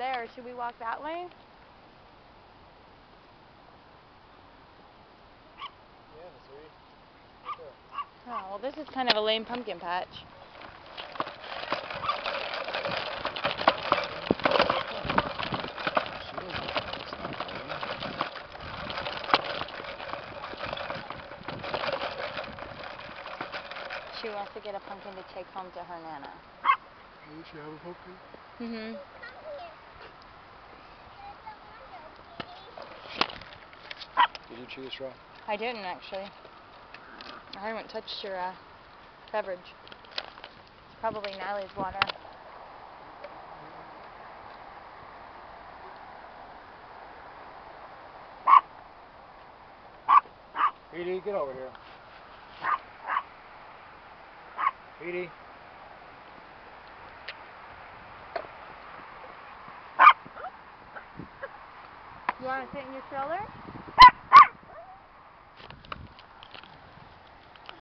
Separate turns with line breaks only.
there. Should we walk that way?
Yeah, sweet.
Oh, well, this is kind of a lame pumpkin patch. She wants to get a pumpkin to take home to her Nana.
Does she have a pumpkin?
Mm-hmm.
Did you chew the straw?
I didn't, actually. I haven't touched your beverage. It's probably Nally's water.
Edie, get over here. Edie.
You want to sit in your stroller?